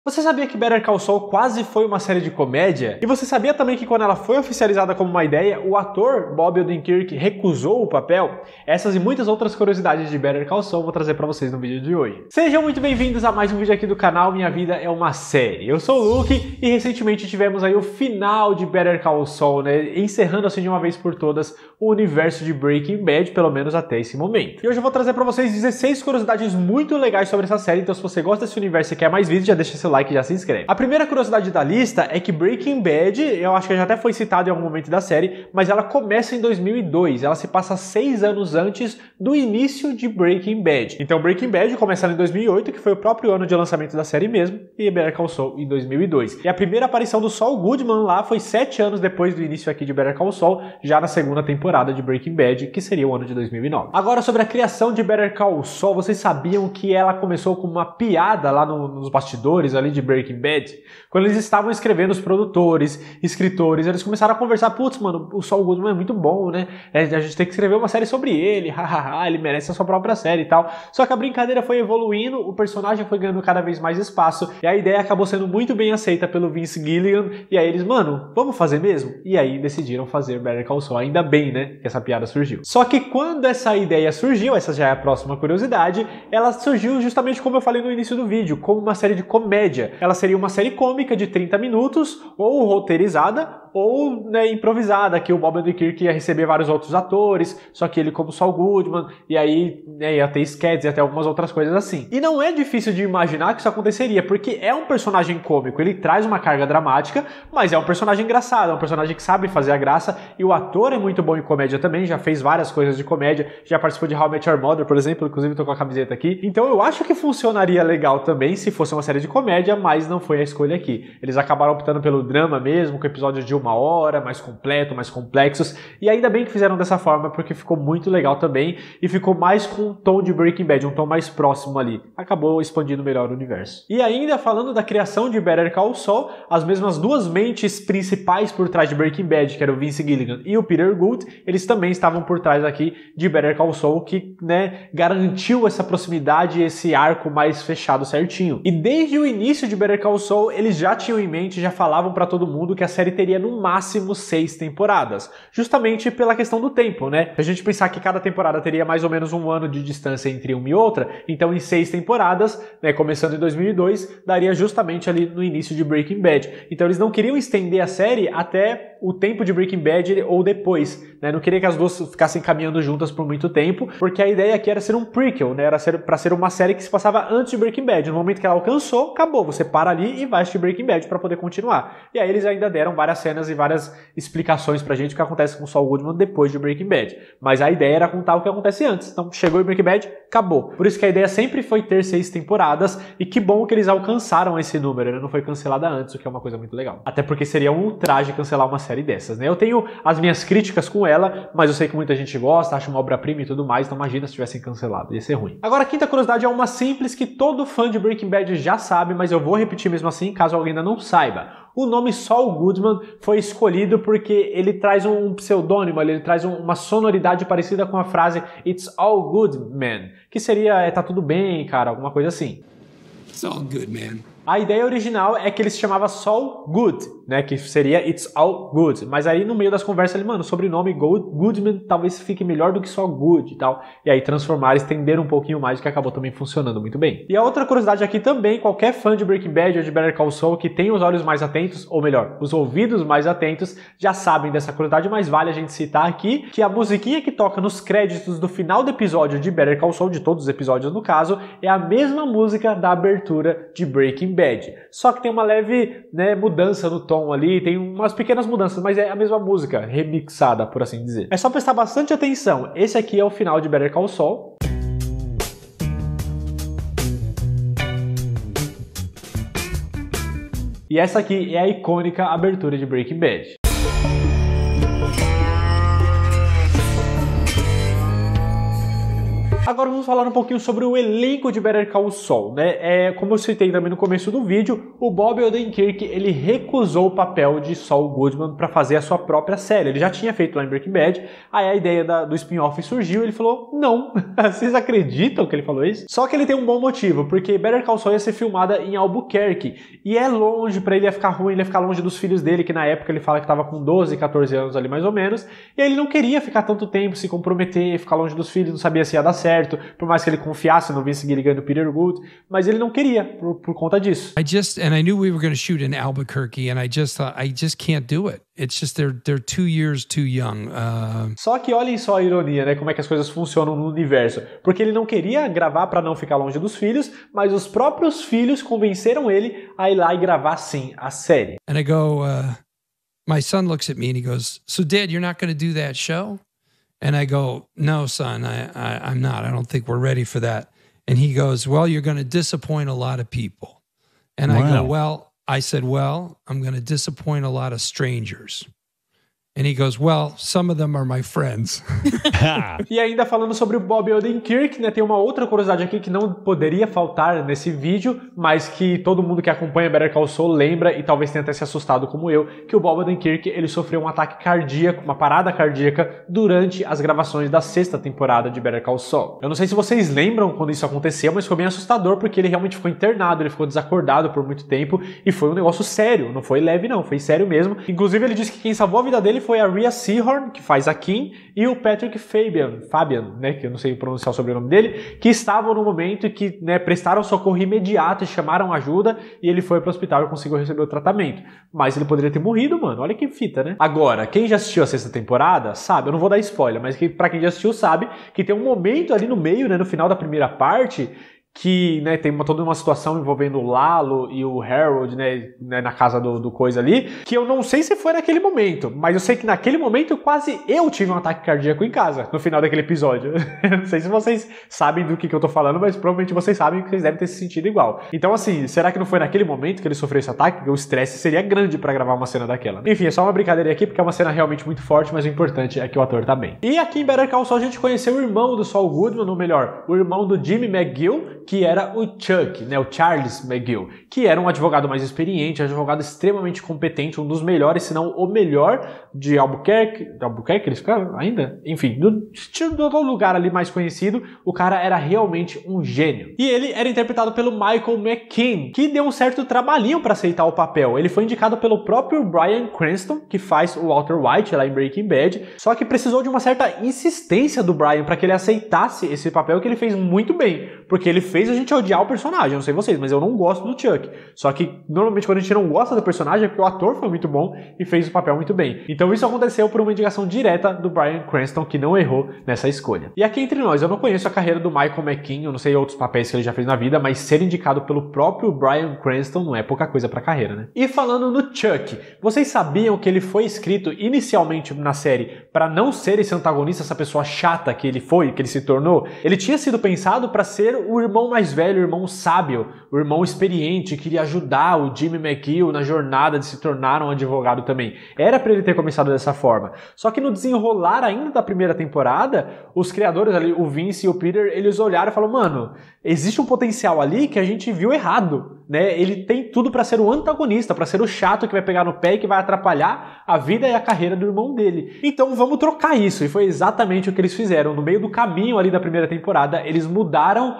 Você sabia que Better Call Saul quase foi uma série de comédia? E você sabia também que quando ela foi oficializada como uma ideia, o ator Bob Odenkirk recusou o papel? Essas e muitas outras curiosidades de Better Call Saul eu vou trazer pra vocês no vídeo de hoje. Sejam muito bem-vindos a mais um vídeo aqui do canal Minha Vida é uma Série. Eu sou o Luke e recentemente tivemos aí o final de Better Call Saul, né? Encerrando assim de uma vez por todas o universo de Breaking Bad, pelo menos até esse momento. E hoje eu vou trazer pra vocês 16 curiosidades muito legais sobre essa série, então se você gosta desse universo e quer mais vídeos, já deixa seu like e já se inscreve. A primeira curiosidade da lista é que Breaking Bad, eu acho que já até foi citado em algum momento da série, mas ela começa em 2002, ela se passa 6 anos antes do início de Breaking Bad. Então Breaking Bad começa em 2008, que foi o próprio ano de lançamento da série mesmo, e Better Call Saul em 2002. E a primeira aparição do Saul Goodman lá foi 7 anos depois do início aqui de Better Call Saul, já na segunda temporada de Breaking Bad, que seria o ano de 2009. Agora sobre a criação de Better Call Saul, vocês sabiam que ela começou com uma piada lá nos bastidores ali de Breaking Bad? Quando eles estavam escrevendo, os produtores, escritores, eles começaram a conversar, putz, mano, o Saul Goodman é muito bom, né? A gente tem que escrever uma série sobre ele, hahaha, ele merece a sua própria série e tal. Só que a brincadeira foi evoluindo, o personagem foi ganhando cada vez mais espaço, e a ideia acabou sendo muito bem aceita pelo Vince Gilligan, e aí eles, mano, vamos fazer mesmo? E aí decidiram fazer Better Call Saul, ainda bem, né, que essa piada surgiu. Só que quando essa ideia surgiu, essa já é a próxima curiosidade, ela surgiu justamente como eu falei no início do vídeo, como uma série de comédia. Ela seria uma série cômica de 30 minutos, ou roteirizada, ou né, improvisada, que o Bob Odenkirk ia receber vários outros atores, só que ele como Saul Goodman, e aí né, ia ter sketches e até algumas outras coisas assim. E não é difícil de imaginar que isso aconteceria, porque é um personagem cômico, ele traz uma carga dramática, mas é um personagem engraçado, é um personagem que sabe fazer a graça, e o ator é muito bom em comédia também, já fez várias coisas de comédia, já participou de How I Met Your Mother, por exemplo, inclusive tô com a camiseta aqui. Então eu acho que funcionaria legal também se fosse uma série de comédia, mas não foi a escolha aqui. Eles acabaram optando pelo drama mesmo, com episódios de 1 hora, mais completo, mais complexos, e ainda bem que fizeram dessa forma, porque ficou muito legal também, e ficou mais com um tom de Breaking Bad, um tom mais próximo ali. Acabou expandindo melhor o universo. E ainda falando da criação de Better Call Saul, as mesmas duas mentes principais por trás de Breaking Bad, que era o Vince Gilligan e o Peter Gould, eles também estavam por trás aqui de Better Call Saul, que né, garantiu essa proximidade e esse arco mais fechado certinho. E desde o início de Better Call Saul, eles já tinham em mente, já falavam pra todo mundo que a série teria no máximo 6 temporadas, justamente pela questão do tempo, né? Se a gente pensar que cada temporada teria mais ou menos um ano de distância entre uma e outra, então em 6 temporadas, né, começando em 2002, daria justamente ali no início de Breaking Bad. Então eles não queriam estender a série até o tempo de Breaking Bad ou depois, né? Não queria que as duas ficassem caminhando juntas por muito tempo, porque a ideia aqui era ser um prequel, né? Era pra ser uma série que se passava antes de Breaking Bad. No momento que ela alcançou, acabou, você para ali e vai assistir Breaking Bad para poder continuar. E aí eles ainda deram várias cenas e várias explicações pra gente o que acontece com o Saul Goodman depois de Breaking Bad. Mas a ideia era contar o que acontece antes. Então chegou em Breaking Bad, acabou. Por isso que a ideia sempre foi ter 6 temporadas, e que bom que eles alcançaram esse número, né? Não foi cancelada antes, o que é uma coisa muito legal. Até porque seria um ultraje cancelar uma série dessas, né? Eu tenho as minhas críticas com ela, mas eu sei que muita gente gosta, acha uma obra-prima e tudo mais, então imagina se tivessem cancelado, ia ser ruim. Agora a quinta curiosidade é uma simples que todo fã de Breaking Bad já sabe, mas eu vou repetir mesmo assim, caso alguém ainda não saiba. O nome Saul Goodman foi escolhido porque ele traz um pseudônimo, ele traz uma sonoridade parecida com a frase It's all good, man, que seria tá tudo bem, cara, alguma coisa assim. It's all good, man. A ideia original é que ele se chamava Saul Good, né, que seria It's All Good, mas aí no meio das conversas ele, mano, o sobrenome Goodman talvez fique melhor do que só Good e tal, e aí transformaram, estenderam um pouquinho mais, que acabou também funcionando muito bem. E a outra curiosidade aqui também, qualquer fã de Breaking Bad ou de Better Call Saul que tem os olhos mais atentos, ou melhor, os ouvidos mais atentos, já sabem dessa curiosidade, mas vale a gente citar aqui que a musiquinha que toca nos créditos do final do episódio de Better Call Saul, de todos os episódios no caso, é a mesma música da abertura de Breaking Bad. Só que tem uma leve né, mudança no tom ali, tem umas pequenas mudanças, mas é a mesma música, remixada, por assim dizer. É só prestar bastante atenção. Esse aqui é o final de Better Call Saul. E essa aqui é a icônica abertura de Breaking Bad. Agora vamos falar um pouquinho sobre o elenco de Better Call Saul, né? Como eu citei também no começo do vídeo, o Bob Odenkirk, ele recusou o papel de Saul Goodman para fazer a sua própria série. Ele já tinha feito lá em Breaking Bad, aí a ideia do spin-off surgiu e ele falou, não. Vocês acreditam que ele falou isso? Só que ele tem um bom motivo, porque Better Call Saul ia ser filmada em Albuquerque, e é longe, pra ele ia ficar ruim, ele ia ficar longe dos filhos dele, que na época ele fala que tava com 12, 14 anos ali mais ou menos, e ele não queria ficar tanto tempo, se comprometer, ficar longe dos filhos, não sabia se ia dar certo, por mais que ele confiasse no Vince Gilligan e no Peter Gould, mas ele não queria por conta disso. I knew we were going to shoot in Albuquerque, and I just thought I just can't do it. It's just they're 2 years too young. Só que olhem só a ironia, né? Como é que as coisas funcionam no universo. Porque ele não queria gravar para não ficar longe dos filhos, mas os próprios filhos convenceram ele a ir lá e gravar sim a série. And I go, my son looks at me and he goes, "So Dad, you're not going to do that show?" And I go, "No, son, I'm not. I don't think we're ready for that." And he goes, "Well, you're going to disappoint a lot of people." And I go, I said, "Well, I'm going to disappoint a lot of strangers." And he goes, "Well, some of them are my friends." E ainda falando sobre o Bob Odenkirk, né, tem uma outra curiosidade aqui que não poderia faltar nesse vídeo, mas que todo mundo que acompanha Better Call Saul lembra e talvez tenha até se assustado como eu, que o Bob Odenkirk, ele sofreu um ataque cardíaco, uma parada cardíaca durante as gravações da 6ª temporada de Better Call Saul. Eu não sei se vocês lembram quando isso aconteceu, mas foi bem assustador porque ele realmente ficou internado, ele ficou desacordado por muito tempo e foi um negócio sério, não foi leve não, foi sério mesmo. Inclusive ele disse que quem salvou a vida dele foi a Rhea Seehorn, que faz a Kim, e o Patrick Fabian, né, que eu não sei pronunciar o sobrenome dele, que estavam no momento e que, né, prestaram socorro imediato e chamaram ajuda, e ele foi pro hospital e conseguiu receber o tratamento. Mas ele poderia ter morrido, mano, olha que fita, né? Agora, quem já assistiu a 6ª temporada, sabe, eu não vou dar spoiler, mas pra quem já assistiu sabe que tem um momento ali no meio, né, no final da primeira parte, que, né, tem toda uma situação envolvendo o Lalo e o Harold, né, na casa do coisa ali, que eu não sei se foi naquele momento, mas eu sei que naquele momento quase eu tive um ataque cardíaco em casa, no final daquele episódio. Eu não sei se vocês sabem do que eu tô falando, mas provavelmente vocês sabem que vocês devem ter se sentido igual. Então assim, será que não foi naquele momento que ele sofreu esse ataque? Porque o estresse seria grande pra gravar uma cena daquela. Enfim, é só uma brincadeira aqui, porque é uma cena realmente muito forte, mas o importante é que o ator tá bem. E aqui em Better Call Saul a gente conheceu o irmão do Saul Goodman, ou melhor, o irmão do Jimmy McGill, que era o Chuck, né, o Charles McGill, que era um advogado mais experiente, um advogado extremamente competente, um dos melhores, se não o melhor de Albuquerque, eles ficaram ainda? Enfim, do lugar ali mais conhecido, o cara era realmente um gênio. E ele era interpretado pelo Michael McKean, que deu um certo trabalhinho para aceitar o papel. Ele foi indicado pelo próprio Bryan Cranston, que faz o Walter White lá em Breaking Bad, só que precisou de uma certa insistência do Bryan para que ele aceitasse esse papel, que ele fez muito bem, porque ele fez a gente odiar o personagem, eu não sei vocês, mas eu não gosto do Chuck. Só que normalmente quando a gente não gosta do personagem é porque o ator foi muito bom e fez o papel muito bem. Então isso aconteceu por uma indicação direta do Bryan Cranston, que não errou nessa escolha. E aqui entre nós, eu não conheço a carreira do Michael McKean, eu não sei outros papéis que ele já fez na vida, mas ser indicado pelo próprio Bryan Cranston não é pouca coisa pra carreira, né? E falando no Chuck, vocês sabiam que ele foi escrito inicialmente na série para não ser esse antagonista, essa pessoa chata que ele foi, que ele se tornou? Ele tinha sido pensado para ser o irmão mais velho, o irmão sábio, o irmão experiente, que iria ajudar o Jimmy McGill na jornada de se tornar um advogado também. Era para ele ter começado dessa forma. Só que no desenrolar ainda da primeira temporada, os criadores ali, o Vince e o Peter, eles olharam e falaram, mano, existe um potencial ali que a gente viu errado, né? Ele tem tudo para ser o antagonista, para ser o chato que vai pegar no pé e que vai atrapalhar a vida e a carreira do irmão dele. Então vamos trocar isso. E foi exatamente o que eles fizeram. No meio do caminho ali da primeira temporada, eles mudaram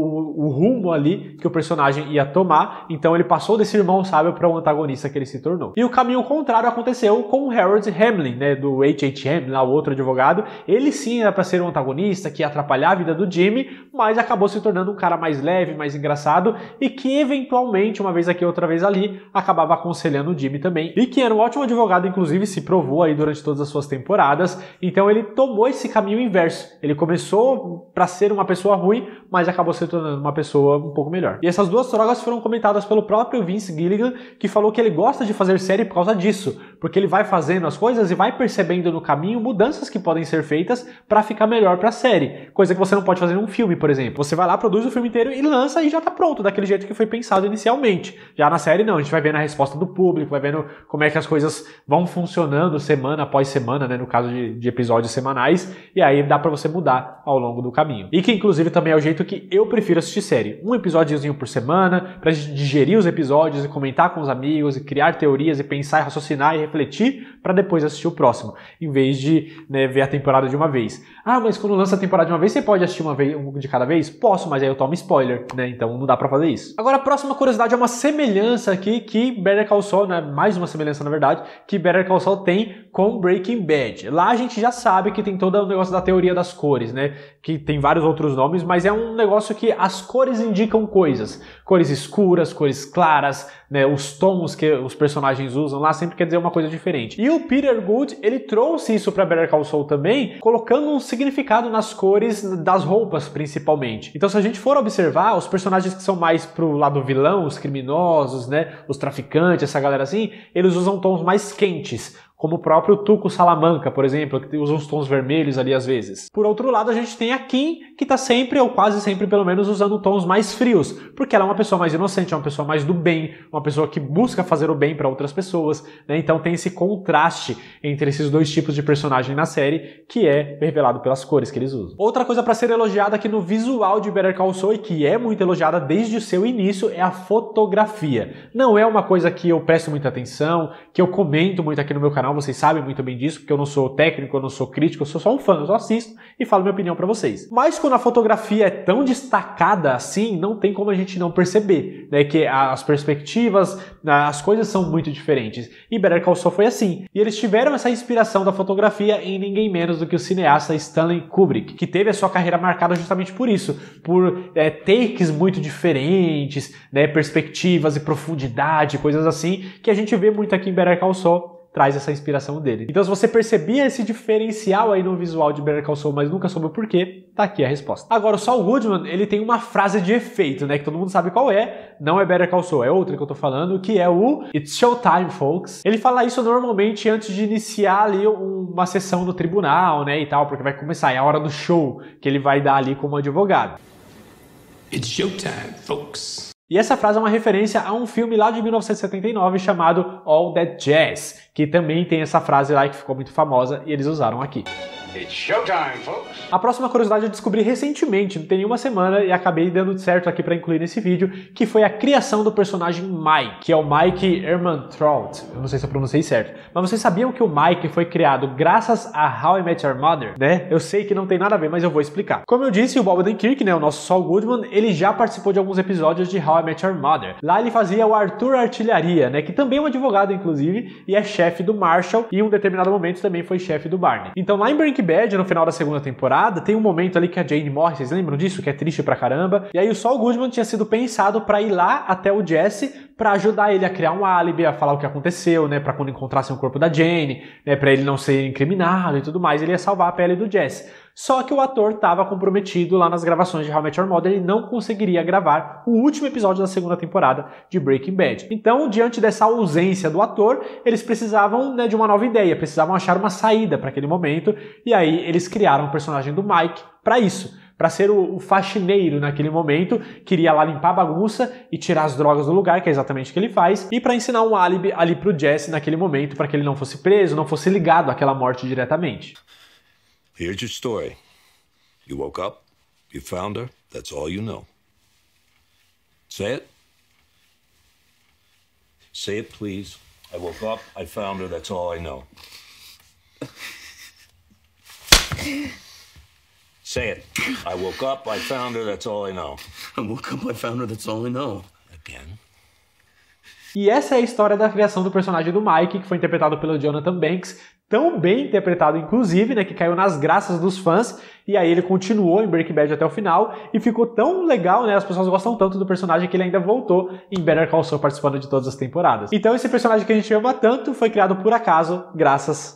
o rumo ali que o personagem ia tomar. Então ele passou desse irmão sábio para o antagonista que ele se tornou. E o caminho contrário aconteceu com o Harold Hamlin, né, do H.H. Hamlin, lá o outro advogado. Ele sim era para ser um antagonista que ia atrapalhar a vida do Jimmy, mas acabou se tornando um cara mais leve, mais engraçado e que eventualmente, uma vez aqui, outra vez ali, acabava aconselhando o Jimmy também. E que era um ótimo advogado, inclusive se provou aí durante todas as suas temporadas. Então ele tomou esse caminho inverso. Ele começou para ser uma pessoa ruim, mas acabou se tornando uma pessoa um pouco melhor. E essas duas trocas foram comentadas pelo próprio Vince Gilligan, que falou que ele gosta de fazer série por causa disso, porque ele vai fazendo as coisas e vai percebendo no caminho mudanças que podem ser feitas para ficar melhor para a série, coisa que você não pode fazer num filme, por exemplo. Você vai lá, produz o filme inteiro e lança e já tá pronto, daquele jeito que foi pensado inicialmente. Já na série não, a gente vai vendo a resposta do público, vai vendo como é que as coisas vão funcionando semana após semana, né, no caso de episódios semanais, e aí dá para você mudar ao longo do caminho. E que inclusive também é o jeito que eu prefiro assistir série. Um episódiozinho por semana, pra gente digerir os episódios e comentar com os amigos e criar teorias e pensar, raciocinar e refletir para depois assistir o próximo, em vez de, né, ver a temporada de uma vez. Ah, mas quando lança a temporada de uma vez, você pode assistir um de cada vez? Posso, mas aí eu tomo spoiler, né? Então não dá pra fazer isso. Agora a próxima curiosidade é uma semelhança aqui que Better Call Saul, né? Mais uma semelhança na verdade, que Better Call Saul tem com Breaking Bad. Lá a gente já sabe que tem todo o negócio da teoria das cores, né? Que tem vários outros nomes, mas é um negócio que as cores indicam coisas. Cores escuras, cores claras, né? Os tons que os personagens usam lá sempre quer dizer uma coisa diferente. E o Peter Gould, ele trouxe isso para Better Call Saul também, colocando um significado nas cores das roupas, principalmente. Então, se a gente for observar, os personagens que são mais pro lado vilão, os criminosos, né? Os traficantes, essa galera assim, eles usam tons mais quentes, como o próprio Tuco Salamanca, por exemplo, que usa uns tons vermelhos ali às vezes. Por outro lado, a gente tem a Kim, que tá sempre, ou quase sempre pelo menos, usando tons mais frios, porque ela é uma pessoa mais inocente, é uma pessoa mais do bem, uma pessoa que busca fazer o bem para outras pessoas, né? Então tem esse contraste entre esses dois tipos de personagem na série, que é revelado pelas cores que eles usam. Outra coisa para ser elogiada aqui no visual de Better Call Saul, e que é muito elogiada desde o seu início, é a fotografia. Não é uma coisa que eu presto muita atenção, que eu comento muito aqui no meu canal, vocês sabem muito bem disso, porque eu não sou técnico, eu não sou crítico, eu sou só um fã, eu só assisto e falo minha opinião pra vocês. Mas quando a fotografia é tão destacada assim, não tem como a gente não perceber, né, que as perspectivas, as coisas são muito diferentes. E Better Call Saul foi assim. E eles tiveram essa inspiração da fotografia em ninguém menos do que o cineasta Stanley Kubrick, que teve a sua carreira marcada justamente por isso, por takes muito diferentes, né, perspectivas e profundidade, coisas assim, que a gente vê muito aqui em Better Call Saul. Traz essa inspiração dele. Então, se você percebia esse diferencial aí no visual de Better Call Saul, mas nunca soube o porquê, tá aqui a resposta. Agora, o Saul Goodman, ele tem uma frase de efeito, né, que todo mundo sabe qual é, não é Better Call Saul, é outra que eu tô falando, que é o It's Showtime, folks. Ele fala isso normalmente antes de iniciar ali uma sessão no tribunal, né, e tal, porque vai começar, é a hora do show que ele vai dar ali como advogado. It's showtime, folks. E essa frase é uma referência a um filme lá de 1979 chamado All That Jazz, que também tem essa frase lá que ficou muito famosa e eles usaram aqui. It's showtime, folks. A próxima curiosidade eu descobri recentemente, não tem nenhuma semana, e acabei dando certo aqui para incluir nesse vídeo, que foi a criação do personagem Mike, que é o Mike Ehrmantraut. Eu não sei se eu pronunciei certo. Mas vocês sabiam que o Mike foi criado graças a How I Met Your Mother, né? Eu sei que não tem nada a ver, mas eu vou explicar. Como eu disse, o Bob Odenkirk, né, o nosso Saul Goodman, ele já participou de alguns episódios de How I Met Your Mother. Lá ele fazia o Arthur Artilharia, né, que também é um advogado, inclusive, e é chefe do Marshall, e em um determinado momento também foi chefe do Barney. Então lá em Breaking Bad, no final da segunda temporada, tem um momento ali que a Jane morre, vocês lembram disso? Que é triste pra caramba. E aí o Saul Goodman tinha sido pensado pra ir lá até o Jesse pra ajudar ele a criar um álibi, a falar o que aconteceu, né, pra quando encontrassem o corpo da Jane, né, pra ele não ser incriminado e tudo mais, ele ia salvar a pele do Jesse. Só que o ator estava comprometido lá nas gravações de How I Met Your Mother e não conseguiria gravar o último episódio da segunda temporada de Breaking Bad. Então, diante dessa ausência do ator, eles precisavam, né, de uma nova ideia, precisavam achar uma saída para aquele momento, e aí eles criaram o personagem do Mike para isso. Para ser o faxineiro naquele momento, queria lá limpar a bagunça e tirar as drogas do lugar, que é exatamente o que ele faz, e para ensinar um álibi ali pro Jesse naquele momento, para que ele não fosse preso, não fosse ligado àquela morte diretamente. Here's your story. You woke up, you found her, that's all you know. Say it. Say it, please. I woke up, I found her, that's all I know. Say it. I woke up, I found her, that's all I know. I woke up, I found her, that's all I know. Again. E essa é a história da criação do personagem do Mike, que foi interpretado pelo Jonathan Banks, tão bem interpretado inclusive, né, que caiu nas graças dos fãs, e aí ele continuou em Breaking Bad até o final, e ficou tão legal, né, as pessoas gostam tanto do personagem que ele ainda voltou em Better Call Saul participando de todas as temporadas. Então esse personagem que a gente ama tanto foi criado por acaso, graças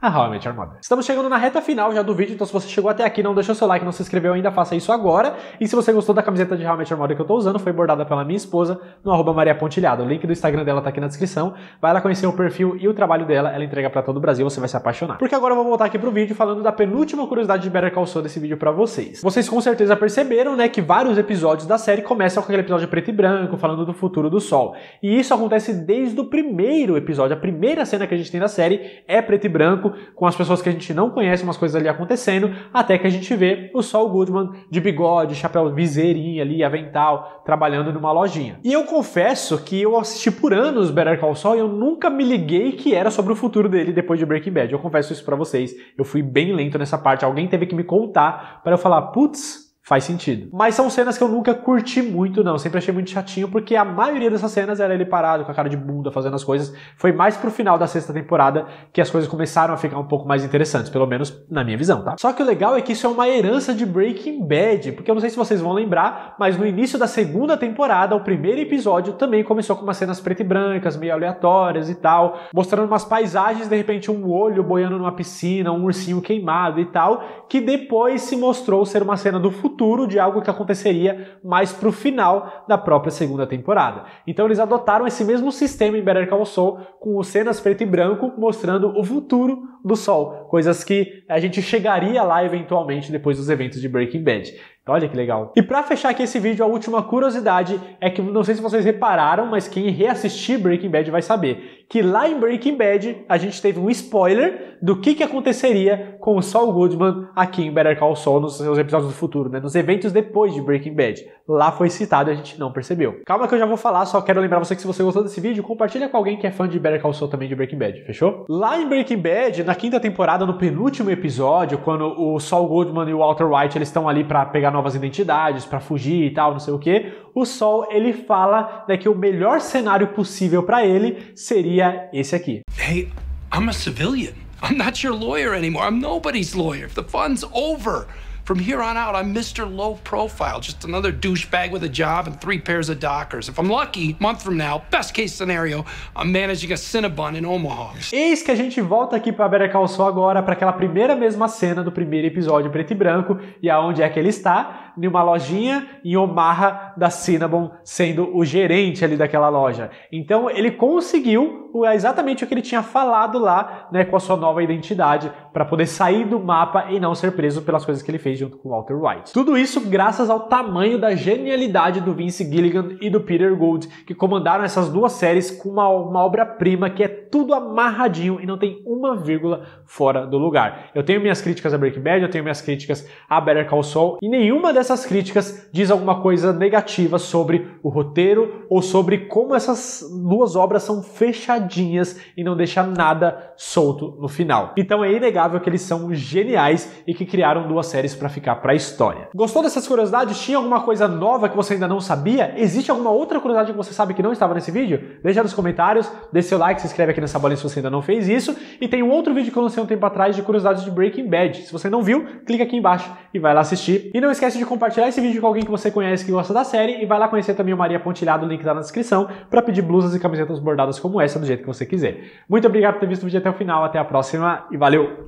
a How I Met Your Mother. Estamos chegando na reta final já do vídeo, então se você chegou até aqui, não deixou seu like, não se inscreveu ainda, faça isso agora. E se você gostou da camiseta de How I Met Your Mother que eu tô usando, foi bordada pela minha esposa no @mariapontilhado. O link do Instagram dela tá aqui na descrição. Vai lá conhecer o perfil e o trabalho dela, ela entrega pra todo o Brasil, você vai se apaixonar. Porque agora eu vou voltar aqui pro vídeo falando da penúltima curiosidade de Better Call Saul desse vídeo pra vocês. Vocês com certeza perceberam, né, que vários episódios da série começam com aquele episódio preto e branco, falando do futuro do Sol. E isso acontece desde o primeiro episódio. A primeira cena que a gente tem da série é preto e branco, com as pessoas que a gente não conhece, umas coisas ali acontecendo, até que a gente vê o Saul Goodman de bigode, chapéu, viseirinho ali, avental, trabalhando numa lojinha. E eu confesso que eu assisti por anos Better Call Saul e eu nunca me liguei que era sobre o futuro dele depois de Breaking Bad. Eu confesso isso pra vocês. Eu fui bem lento nessa parte. Alguém teve que me contar para eu falar, putz, faz sentido. Mas são cenas que eu nunca curti muito, não. Sempre achei muito chatinho, porque a maioria dessas cenas era ele parado, com a cara de bunda, fazendo as coisas. Foi mais pro final da sexta temporada que as coisas começaram a ficar um pouco mais interessantes, pelo menos na minha visão, tá? Só que o legal é que isso é uma herança de Breaking Bad, porque eu não sei se vocês vão lembrar, mas no início da segunda temporada, o primeiro episódio também começou com umas cenas preto e brancas, meio aleatórias e tal, mostrando umas paisagens, de repente um olho boiando numa piscina, um ursinho queimado e tal, que depois se mostrou ser uma cena do futuro, de algo que aconteceria mais pro final da própria segunda temporada. Então eles adotaram esse mesmo sistema em Better Call Saul, com cenas preto e branco mostrando o futuro do Sol, coisas que a gente chegaria lá eventualmente depois dos eventos de Breaking Bad. Então, olha que legal. E pra fechar aqui esse vídeo, a última curiosidade é que, não sei se vocês repararam, mas quem reassistir Breaking Bad vai saber que lá em Breaking Bad a gente teve um spoiler do que aconteceria com o Saul Goodman aqui em Better Call Saul nos seus episódios do futuro, né? Nos eventos depois de Breaking Bad. Lá foi citado e a gente não percebeu. Calma que eu já vou falar, só quero lembrar você que se você gostou desse vídeo, compartilha com alguém que é fã de Better Call Saul também de Breaking Bad, fechou? Lá em Breaking Bad, na quinta temporada, no penúltimo episódio, quando o Saul Goodman e o Walter White eles estão ali pra pegar novas identidades, pra fugir e tal, não sei o que, o Saul ele fala, né, que o melhor cenário possível pra ele seria esse aqui. Hey, I'm a civilian. I'm not your lawyer anymore. I'm nobody's lawyer. The fun's over. From here on out, I'm Mr. Low Profile, just another douchebag with a job and 3 pairs of Dockers. If I'm lucky, a month from now, best case scenario, I'm managing a Cinnabon in Omaha. Eis que a gente volta aqui para Better Call Saul agora, para aquela primeira mesma cena do primeiro episódio preto e branco, e aonde é que ele está? Em uma lojinha em Omaha da Cinnabon, sendo o gerente ali daquela loja. Então ele conseguiu exatamente o que ele tinha falado lá, né, com a sua nova identidade, para poder sair do mapa e não ser preso pelas coisas que ele fez junto com o Walter White. Tudo isso graças ao tamanho da genialidade do Vince Gilligan e do Peter Gould, que comandaram essas duas séries com uma obra-prima que é tudo amarradinho e não tem uma vírgula fora do lugar. Eu tenho minhas críticas a Breaking Bad, eu tenho minhas críticas a Better Call Saul, e nenhuma dessas críticas diz alguma coisa negativa sobre o roteiro ou sobre como essas duas obras são fechadinhas e não deixam nada solto no final. Então é inegável que eles são geniais e que criaram duas séries para ficar para a história. Gostou dessas curiosidades? Tinha alguma coisa nova que você ainda não sabia? Existe alguma outra curiosidade que você sabe que não estava nesse vídeo? Deixa nos comentários, deixa seu like, se inscreve aqui nessa bolinha se você ainda não fez isso. E tem um outro vídeo que eu lancei um tempo atrás de curiosidades de Breaking Bad. Se você não viu, clica aqui embaixo e vai lá assistir. E não esquece de compartilhar esse vídeo com alguém que você conhece que gosta da série e vai lá conhecer também o Maria Pontilhado, o link tá na descrição, para pedir blusas e camisetas bordadas como essa do jeito que você quiser. Muito obrigado por ter visto o vídeo até o final, até a próxima e valeu!